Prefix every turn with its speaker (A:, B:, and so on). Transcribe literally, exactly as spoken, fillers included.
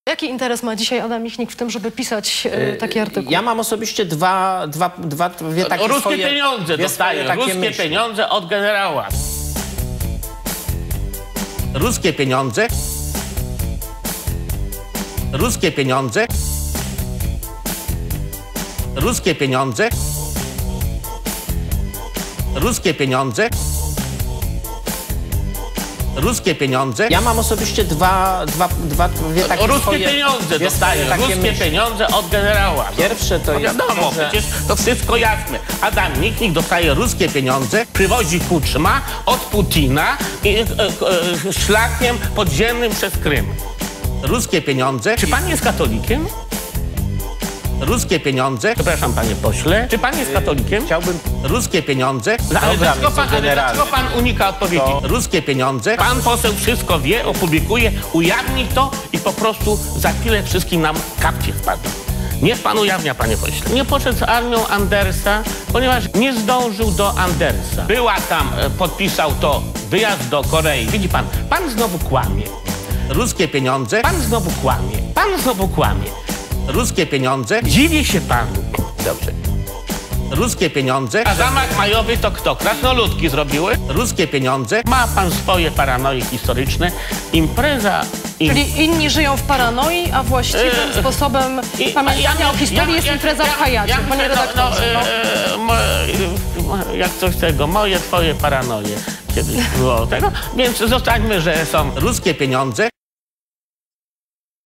A: Jaki interes ma dzisiaj Adam Michnik w tym, żeby pisać e, taki artykuł?
B: Ja mam osobiście dwa, dwa, dwa dwie takie
C: Ruskie
B: swoje,
C: pieniądze dostaje, ruskie myśli. pieniądze od generała.
B: Ruskie pieniądze. Ruskie pieniądze. Ruskie pieniądze. Ruskie pieniądze. Ruskie pieniądze. Ja mam osobiście dwa, dwa, dwa dwie takie
C: Ruskie
B: swoje,
C: pieniądze dostaje, ruskie myśli. pieniądze od generała.
B: Pierwsze to
C: no
B: jest
C: wiadomo,
B: to, że...
C: przecież to wszystko jasne. Adam Michnik dostaje ruskie pieniądze, przywozi Kuczma od Putina i e, e, szlakiem podziemnym przez Krym.
B: Ruskie pieniądze.
C: Czy pan jest katolikiem?
B: Ruskie pieniądze.
C: Przepraszam, panie pośle. Czy pan jest katolikiem?
B: Chciałbym... Ruskie pieniądze.
C: Ale dlaczego pan, ale dlaczego pan unika odpowiedzi?
B: To ruskie pieniądze.
C: Pan poseł wszystko wie, opublikuje, ujawni to i po prostu za chwilę wszystkim nam kapcie wpadną. Niech pan ujawnia, panie pośle. Nie poszedł z armią Andersa, ponieważ nie zdążył do Andersa. Była tam, podpisał to wyjazd do Korei. Widzi pan, pan znowu kłamie.
B: Ruskie pieniądze.
C: Pan znowu kłamie. Pan znowu kłamie.
B: Ruskie pieniądze.
C: Dziwię się panu. Dobrze.
B: Ruskie pieniądze.
C: A zamach majowy to kto? Krasnoludki zrobiły?
B: Ruskie pieniądze.
C: Ma pan swoje paranoje historyczne. Impreza... Im...
A: Czyli inni żyją w paranoi, a właściwym
C: Eee,
A: sposobem
C: i,
A: pamiętania
C: ja,
A: o historii
C: ja,
A: jest
C: ja,
A: impreza
C: ja,
A: w Hayacie,
C: ja,
A: panie
C: no,
A: redaktorze.
C: No,
A: No.
C: e, mo, jak coś tego, moje, twoje paranoje kiedyś było tego. Więc zostańmy, że są
B: ruskie pieniądze.